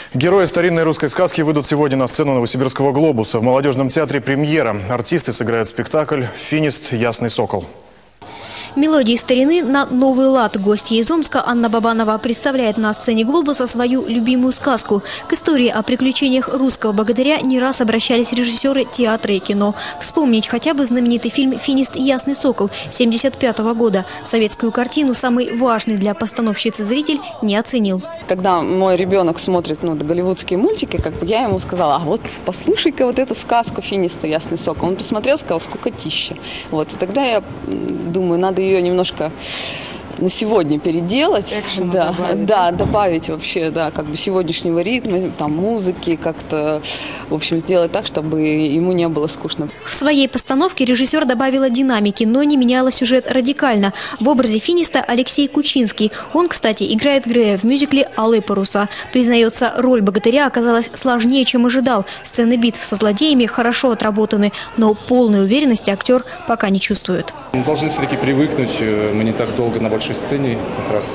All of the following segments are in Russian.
Герои старинной русской сказки выйдут сегодня на сцену Новосибирского глобуса. В молодежном театре премьера. Артисты сыграют спектакль «Финист. Ясный сокол». Мелодии старины на новый лад. Гостья из Омска Анна Бабанова представляет на сцене глобуса свою любимую сказку. К истории о приключениях русского богатыря не раз обращались режиссеры театра и кино. Вспомнить хотя бы знаменитый фильм «Финист. Ясный сокол» 1975 года. Советскую картину самый важный для постановщицы зритель не оценил. Когда мой ребенок смотрит голливудские мультики, я ему сказала: а вот послушай-ка вот эту сказку «Финиста. Ясный сокол». Он посмотрел, сказал: скукотища. И тогда я думаю, надо ее немножко на сегодня переделать, добавить вообще, сегодняшнего ритма, музыки, как-то, в общем, сделать так, чтобы ему не было скучно. В своей постановке режиссер добавила динамики, но не меняла сюжет радикально. В образе Финиста Алексей Кучинский. Он, кстати, играет Грея в мюзикле «Алые паруса». Признается, роль богатыря оказалась сложнее, чем ожидал. Сцены битв со злодеями хорошо отработаны, но полной уверенности актер пока не чувствует. Мы должны все-таки привыкнуть. Мы не так долго на большой сцене, как раз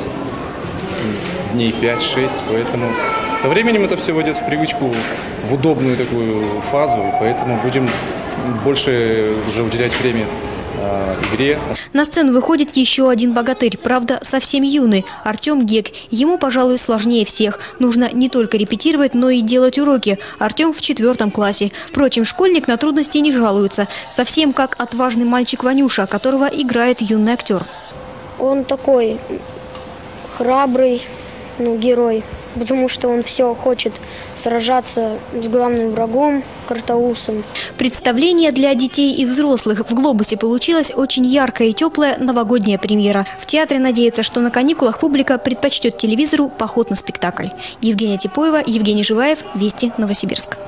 дней 5-6, поэтому со временем это все войдет в привычку, в удобную такую фазу, поэтому будем больше уже уделять время игре. На сцену выходит еще один богатырь, правда, совсем юный – Артем Гек. Ему, пожалуй, сложнее всех. Нужно не только репетировать, но и делать уроки. Артем в 4 классе. Впрочем, школьник на трудности не жалуется. Совсем как отважный мальчик Ванюша, которого играет юный актер. Он такой храбрый, герой, потому что он все хочет сражаться с главным врагом Картаусом. Представление для детей и взрослых в «Глобусе» получилась очень яркая и теплая новогодняя премьера. В театре надеются, что на каникулах публика предпочтет телевизору поход на спектакль. Евгения Типоева, Евгений Живаев, Вести, Новосибирск.